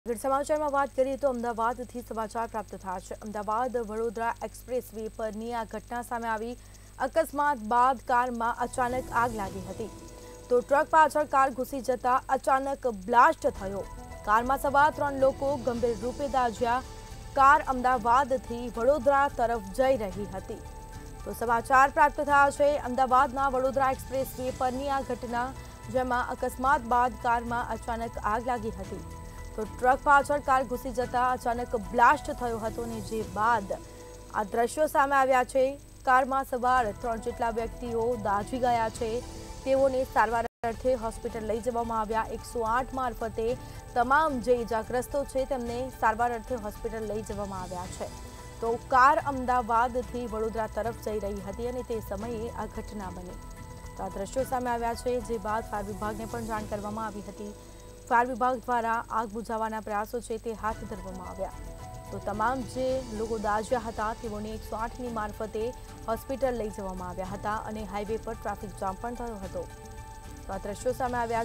સમાચારમાં વાત કરીએ તો અમદાવાદથી સમાચાર પ્રાપ્ત થયા છે। અમદાવાદ વડોદરા એક્સપ્રેસ વે પરની આ ઘટના સામે આવી। અકસ્માત બાદ કારમાં અચાનક આગ લાગી હતી તો ટ્રક પાછળ કાર ઘૂસી જતા અચાનક બ્લાસ્ટ થયો। કારમાં સવાર 3 લોકો ગંભીર રૂપે દાઝ્યા। કાર અમદાવાદથી વડોદરા તરફ જઈ રહી હતી તો સમાચાર પ્રાપ્ત થયા છે। અમદાવાદના વડોદરા એક્સપ્રેસ વે પરની આ ઘટના, જેમાં અકસ્માત બાદ કારમાં અચાનક આગ લાગી હતી તો ટ્રક પાછળ કાર ઘૂસી જતા અચાનક બ્લાસ્ટ થયો હતો અને જે બાદ આ દ્રશ્યો સામે આવ્યા છે। કારમાં સવાર 3 જેટલા વ્યક્તિઓ દાઝી ગયા છે। તેઓને સારવાર અર્થે હોસ્પિટલ લઈ જવામાં આવ્યા। 108 મારફતે તમામ જે ઇજાગ્રસ્તો છે તેમને સારવાર અર્થે હોસ્પિટલ લઈ જવામાં આવ્યા છે તો કાર અમદાવાદથી વડોદરા તરફ જઈ રહી હતી અને તે સમયે આ ઘટના બની તો આ દ્રશ્યો સામે આવ્યા છે। જે બાદ ફાયર વિભાગને પણ જાણ કરવામાં આવી હતી। ફાયર વિભાગ દ્વારા આગ બુઝાવવાના પ્રયાસો છે તે હાથ ધરવામાં આવ્યા તો તમામ જે લોકો દાઝ્યા હતા તેઓને 108ની મારફતે હોસ્પિટલ લઈ જવામાં આવ્યા હતા અને હાઈવે પર ટ્રાફિક જામ પણ થયો હતો તો આ દ્રશ્યો સામે આવ્યા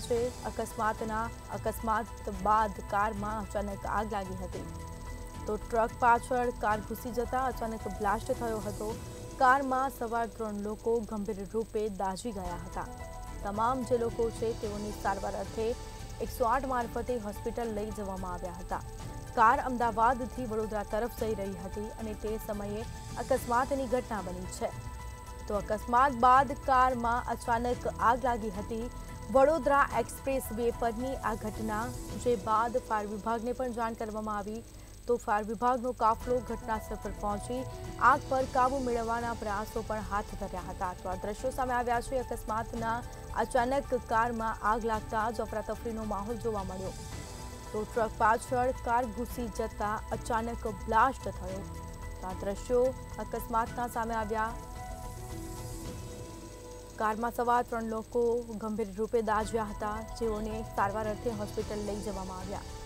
છે। અકસ્માત બાદ કારમાં અચાનક આગ લાગી હતી તો ટ્રક પાછળ કાર ઘૂસી જતા અચાનક બ્લાસ્ટ થયો હતો। કારમાં સવાર 3 લોકો ગંભીર રૂપે દાઝી ગયા હતા। તમામ જે લોકો છે તેઓની સારવાર અર્થે 108 મારફતે હોસ્પિટલ લઈ જવામાં આવ્યા હતા। કાર અમદાવાદથી વડોદરા તરફ જઈ રહી હતી અને તે સમયે અકસ્માતની ઘટના બની છે તો અકસ્માત બાદ કારમાં અચાનક આગ લાગી હતી। વડોદરા એક્સપ્રેસ વે પરની આ ઘટના, જે બાદ ફાયર વિભાગને પણ જાણ કરવામાં આવી તો ફાયર વિભાગનો કાફલો ઘટનાસ્થળ પર પહોંચી આગ પર કાબૂ મેળવવાના પ્રયાસો પણ હાથ ધર્યા હતા તો આ દ્રશ્યો સામે આવ્યા છે। અકસ્માતના અચાનક કારમાં આગ લાગતા જ અફરાતફરીનો માહોલ જોવા મળ્યો તો ટ્રક પાછળ કાર ઘૂસી જતા અચાનક બ્લાસ્ટ થયો તો આ દ્રશ્યો અકસ્માતના સામે આવ્યા। કારમાં સવાર 3 લોકો ગંભીર રૂપે દાઝ્યા હતા જેઓને સારવાર અર્થે હોસ્પિટલ લઈ જવામાં આવ્યા।